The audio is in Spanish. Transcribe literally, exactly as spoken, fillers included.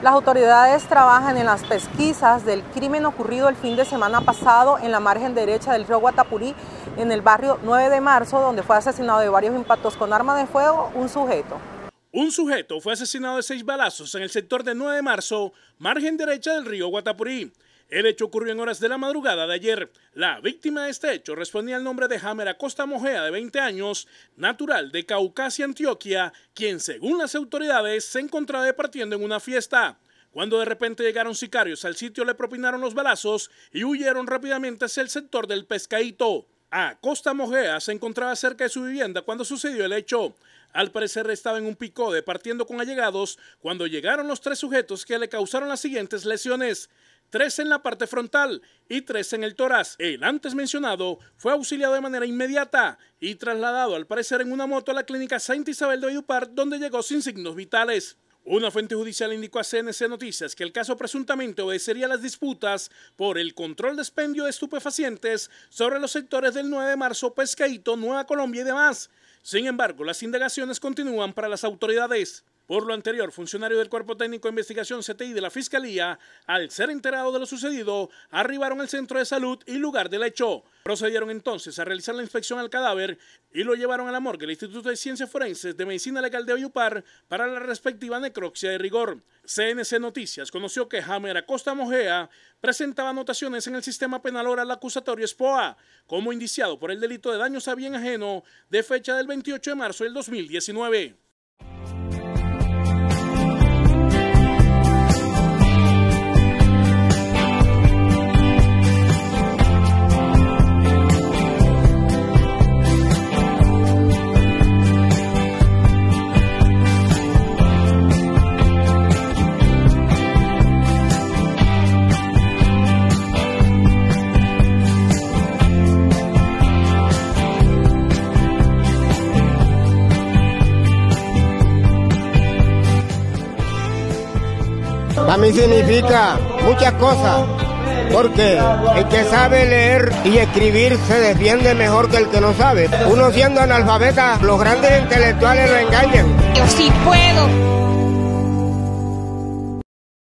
Las autoridades trabajan en las pesquisas del crimen ocurrido el fin de semana pasado en la margen derecha del río Guatapurí, en el barrio nueve de marzo, donde fue asesinado de varios impactos con arma de fuego un sujeto. Un sujeto fue asesinado de seis balazos en el sector de nueve de marzo, margen derecha del río Guatapurí. El hecho ocurrió en horas de la madrugada de ayer. La víctima de este hecho respondía al nombre de Hamer Acosta Mojea, de veinte años, natural de Caucasia, Antioquia, quien según las autoridades se encontraba departiendo en una fiesta. Cuando de repente llegaron sicarios al sitio, le propinaron los balazos y huyeron rápidamente hacia el sector del Pescadito. Acosta Mojea se encontraba cerca de su vivienda cuando sucedió el hecho. Al parecer estaba en un picó departiendo con allegados cuando llegaron los tres sujetos que le causaron las siguientes lesiones: tres en la parte frontal y tres en el tórax. El antes mencionado fue auxiliado de manera inmediata y trasladado al parecer en una moto a la clínica Santa Isabel de Valledupar, donde llegó sin signos vitales. Una fuente judicial indicó a C N C Noticias que el caso presuntamente obedecería a las disputas por el control de expendio de estupefacientes sobre los sectores del nueve de marzo, Pescadito, Nueva Colombia y demás. Sin embargo, las indagaciones continúan para las autoridades. Por lo anterior, funcionarios del Cuerpo Técnico de Investigación C T I de la Fiscalía, al ser enterados de lo sucedido, arribaron al centro de salud y lugar del hecho. Procedieron entonces a realizar la inspección al cadáver y lo llevaron a la morgue del Instituto de Ciencias Forenses de Medicina Legal de Valledupar para la respectiva necropsia de rigor. C N C Noticias conoció que Hamer Acosta Mojea presentaba anotaciones en el sistema penal oral acusatorio S P O A como indiciado por el delito de daños a bien ajeno de fecha del veintiocho de marzo del dos mil diecinueve. Para mí significa muchas cosas, porque el que sabe leer y escribir se defiende mejor que el que no sabe. Uno siendo analfabeta, los grandes intelectuales lo engañan. Yo sí puedo.